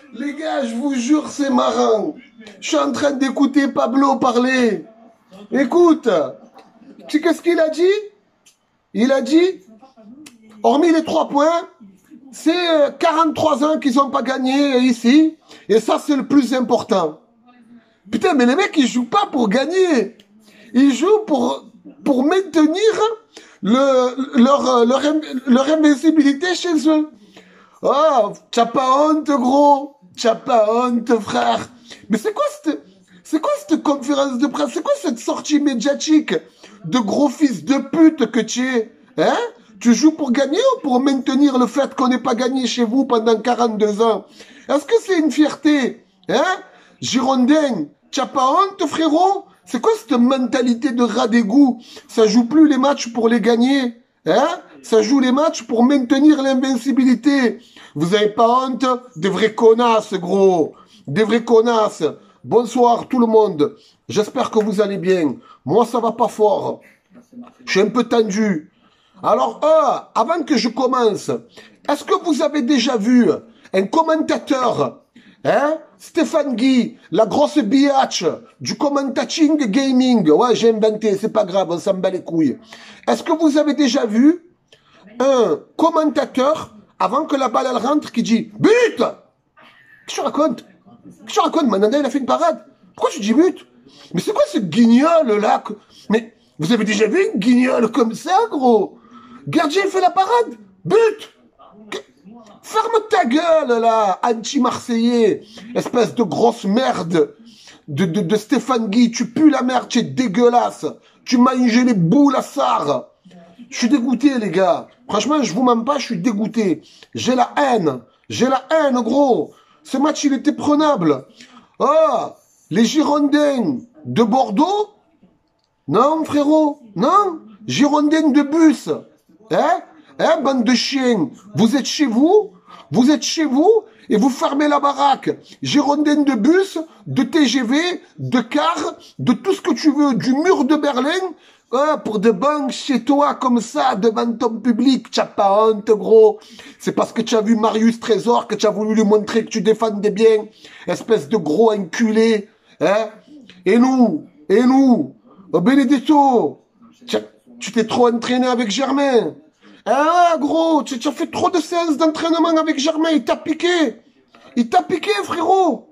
Les gars, je vous jure, c'est marrant. Je suis en train d'écouter Pablo parler. Écoute, tu sais qu'est-ce qu'il a dit? Il a dit, hormis les 3 points, c'est 43 ans qu'ils n'ont pas gagné ici. Et ça, c'est le plus important. Putain, mais les mecs, ils jouent pas pour gagner. Ils jouent pour maintenir leur invincibilité chez eux. Oh, t'as pas honte, gros. T'as pas honte, frère. Mais c'est quoi cette conférence de presse? C'est quoi cette sortie médiatique de gros fils de pute que tu es? Hein? Tu joues pour gagner ou pour maintenir le fait qu'on n'ait pas gagné chez vous pendant 42 ans? Est-ce que c'est une fierté? Hein? Girondin, t'as pas honte, frérot? C'est quoi cette mentalité de rat d'égout? Ça joue plus les matchs pour les gagner. Hein? Ça joue les matchs pour maintenir l'invincibilité. Vous avez pas honte? Des vrais connasses, gros. Des vrais connasses. Bonsoir tout le monde. J'espère que vous allez bien. Moi, ça va pas fort. Je suis un peu tendu. Alors, avant que je commence, est-ce que vous avez déjà vu un commentateur, hein, Stéphane Guy, la grosse biatch du commentating gaming? Ouais, j'ai inventé, c'est pas grave, on s'en bat les couilles. Est-ce que vous avez déjà vu un commentateur, avant que la balle elle rentre, qui dit « But !» Qu'est-ce que tu racontes? Qu'est-ce que tu racontes? Mandanda, il a fait une parade. Pourquoi tu dis but? Mais c'est quoi ce guignol là? Mais vous avez déjà vu une guignol comme ça, gros? Gardien fait la parade. But! Ferme ta gueule, là, anti-marseillais. Espèce de grosse merde de Stéphane Guy. Tu pues la merde, tu es dégueulasse. Tu manges les boules à Sarre. Je suis dégoûté, les gars. Franchement, je vous mens pas, je suis dégoûté. J'ai la haine. J'ai la haine, gros. Ce match, il était prenable. Oh, les Girondins de Bordeaux? Non, frérot, non. Girondins de bus. Hein? Hein, bande de chiens? Vous êtes chez vous? Vous êtes chez vous et vous fermez la baraque. Girondins de bus, de TGV, de car, de tout ce que tu veux, du mur de Berlin, pour de banques chez toi comme ça, devant ton public. Tu n'as pas honte, gros. C'est parce que tu as vu Marius Trésor que tu as voulu lui montrer que tu défendais bien. Espèce de gros enculé. Hein? Et nous, oh, Benedetto, tu t'es trop entraîné avec Germain. Ah, gros, tu as fait trop de séances d'entraînement avec Germain, il t'a piqué. Il t'a piqué, frérot.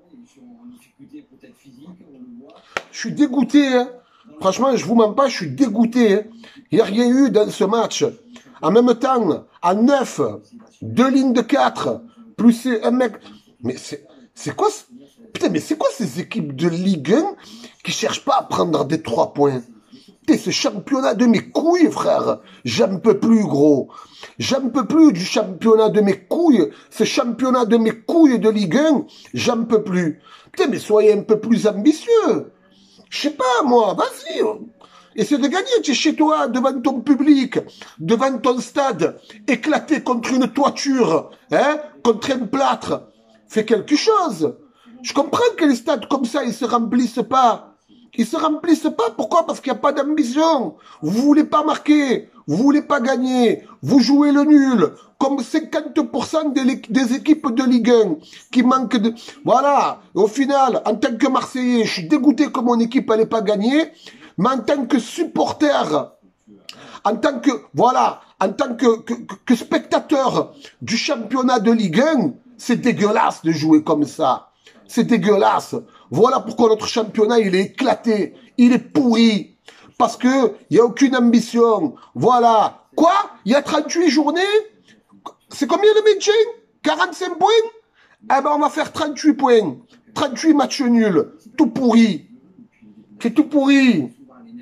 Je suis dégoûté, hein. Franchement, je vous mens pas, je suis dégoûté. Hein. Il n'y a rien eu dans ce match. En même temps, à 9, 2 lignes de 4, plus un mec... Mais c'est quoi... Putain, mais c'est quoi ces équipes de Ligue 1 qui cherchent pas à prendre des 3 points? Ce championnat de mes couilles, frère. J'en peux plus, gros. J'en peux plus du championnat de mes couilles. Ce championnat de mes couilles de Ligue 1, j'en peux plus. Putain, mais soyez un peu plus ambitieux. Je sais pas, moi, vas-y. Essaie de gagner. Tu es chez toi, devant ton public, devant ton stade, éclaté contre une toiture, hein, contre un plâtre. Fais quelque chose. Je comprends que les stades comme ça, ils se remplissent pas. Ils se remplissent pas. Pourquoi? Parce qu'il n'y a pas d'ambition. Vous voulez pas marquer. Vous voulez pas gagner. Vous jouez le nul. Comme 50% des équipes de Ligue 1 qui manquent de... Voilà. Et au final, en tant que Marseillais, je suis dégoûté que mon équipe n'allait pas gagner. Mais en tant que supporter, en tant que... Voilà. En tant que spectateur du championnat de Ligue 1, c'est dégueulasse de jouer comme ça. C'est dégueulasse. Voilà pourquoi notre championnat, il est éclaté. Il est pourri. Parce que il n'y a aucune ambition. Voilà. Quoi? Il y a 38 journées? C'est combien le maintien? 45 points? Eh ben, on va faire 38 points. 38 matchs nuls. Tout pourri. C'est tout pourri.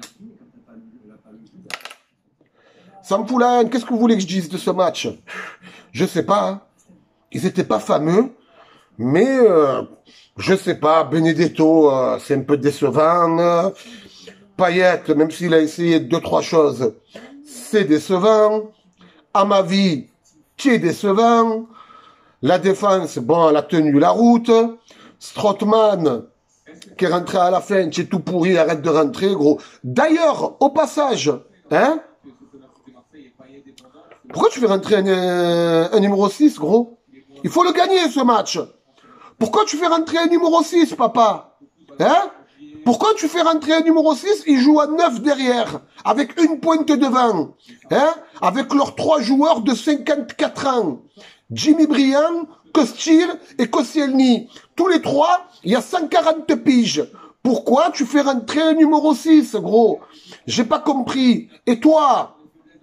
Sampoulain, qu'est-ce que vous voulez que je dise de ce match? Je sais pas. Hein. Ils n'étaient pas fameux. Mais... je sais pas, Benedetto, c'est un peu décevant. Payet, même s'il a essayé 2-3 choses, c'est décevant. À ma vie, c'est décevant. La défense, bon, elle a tenu la route. Strootman, qui est rentré à la fin, c'est tout pourri, arrête de rentrer, gros. D'ailleurs, au passage, hein, pourquoi tu fais rentrer un numéro 6, gros? Il faut le gagner, ce match. Pourquoi tu fais rentrer un numéro 6, papa? Hein? Pourquoi tu fais rentrer un numéro 6? Il joue à 9 derrière, avec une pointe devant. Hein? Avec leurs 3 joueurs de 54 ans. Jimmy Briand, Costil et Koscielny. Tous les 3, il y a 140 piges. Pourquoi tu fais rentrer un numéro 6, gros? J'ai pas compris. Et toi?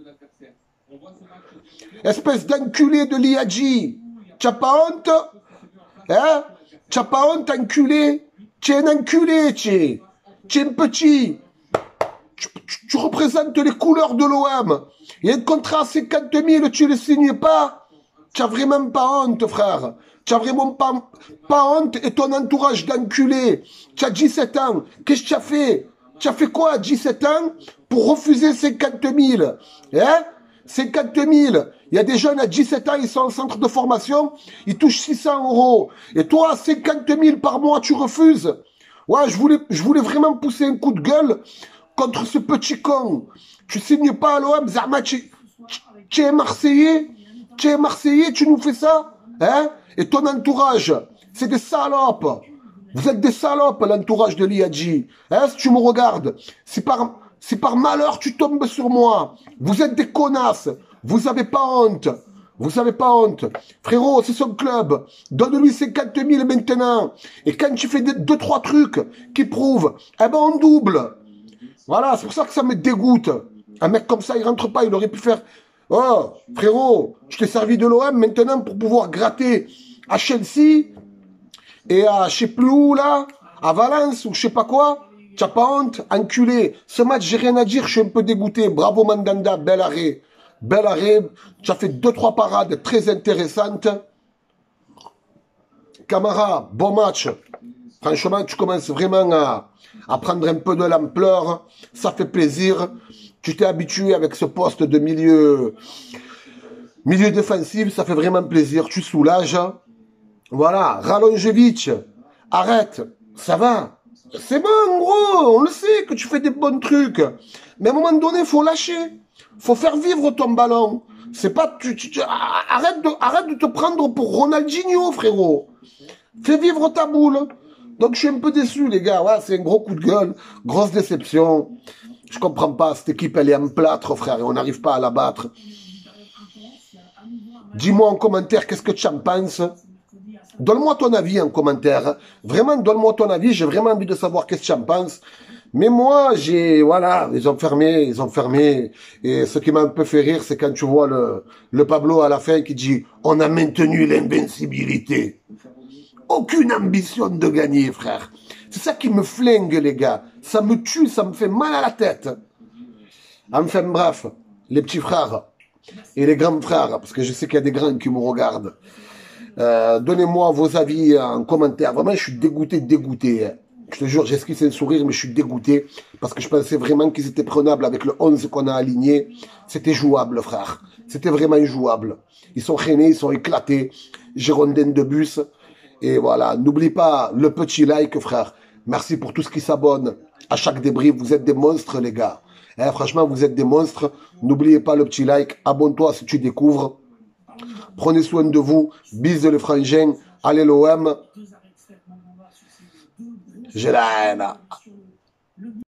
Espèce d'enculé de l'IAG. T'as pas honte? Hein? T'as pas honte, enculé? Tu es un enculé, tu es un petit. Tu représentes les couleurs de l'OM. Il y a un contrat à 50 000, tu ne le signes pas. Tu n'as vraiment pas honte, frère. Tu n'as vraiment pas honte et ton entourage d'enculé. Tu as 17 ans. Qu'est-ce que tu as fait? Tu as fait quoi à 17 ans pour refuser 50 000? Hein? 50 000. Il y a des jeunes à 17 ans, ils sont en centre de formation, ils touchent 600 €. Et toi, 50 000 par mois, tu refuses. Ouais, je voulais vraiment pousser un coup de gueule contre ce petit con. Tu signes pas à l'OM, Zarma, tu es Marseillais. Tu es Marseillais, tu nous fais ça. Hein? Et ton entourage, c'est des salopes. Vous êtes des salopes, l'entourage de l'IAG. Hein, si tu me regardes, si par malheur tu tombes sur moi, vous êtes des connasses. Vous avez pas honte. Vous avez pas honte. Frérot, c'est son club. Donne-lui 50 000 maintenant. Et quand tu fais 2-3 trucs qui prouvent, eh ben on double. Voilà, c'est pour ça que ça me dégoûte. Un mec comme ça, il rentre pas, il aurait pu faire... Oh, frérot, je t'ai servi de l'OM maintenant pour pouvoir gratter à Chelsea et à je sais plus où là, à Valence ou je sais pas quoi. T'as pas honte, enculé. Ce match, j'ai rien à dire, je suis un peu dégoûté. Bravo Mandanda, bel arrêt. Bel arrêt. Tu as fait 2-3 parades très intéressantes. Camara, bon match. Franchement, tu commences vraiment à prendre un peu de l'ampleur. Ça fait plaisir. Tu t'es habitué avec ce poste de milieu défensif. Ça fait vraiment plaisir. Tu soulages. Voilà. Ralonjevic, arrête. Ça va. C'est bon, gros. On le sait que tu fais des bons trucs. Mais à un moment donné, il faut lâcher. Faut faire vivre ton ballon. C'est pas... arrête de te prendre pour Ronaldinho, frérot. Fais vivre ta boule. Donc, je suis un peu déçu, les gars. Ouais, c'est un gros coup de gueule. Grosse déception. Je comprends pas. Cette équipe, elle est en plâtre, frère. Et on n'arrive pas à la battre. Dis-moi en commentaire qu'est-ce que tu en penses. Donne-moi ton avis en commentaire. Vraiment, donne-moi ton avis. J'ai vraiment envie de savoir qu'est-ce que tu en penses. Mais moi, voilà, ils ont fermé. Et ce qui m'a un peu fait rire, c'est quand tu vois le Pablo à la fin qui dit « On a maintenu l'invincibilité ». Aucune ambition de gagner, frère. C'est ça qui me flingue, les gars. Ça me tue, ça me fait mal à la tête. Enfin, bref, les petits frères et les grands frères, parce que je sais qu'il y a des grands qui me regardent. Donnez-moi vos avis en commentaire. Vraiment, je suis dégoûté. Je te jure, j'esquisse un sourire, mais je suis dégoûté. Parce que je pensais vraiment qu'ils étaient prenables avec le 11 qu'on a aligné. C'était jouable, frère. C'était vraiment jouable. Ils sont rainés, ils sont éclatés. Girondins de bus. Et voilà, n'oublie pas le petit like, frère. Merci pour tout ce qui s'abonne à chaque débrief. Vous êtes des monstres, les gars. Hein, franchement, vous êtes des monstres. N'oubliez pas le petit like. Abonne-toi si tu découvres. Prenez soin de vous. Bisous les frangins. Allez l'OM. Je l'aime.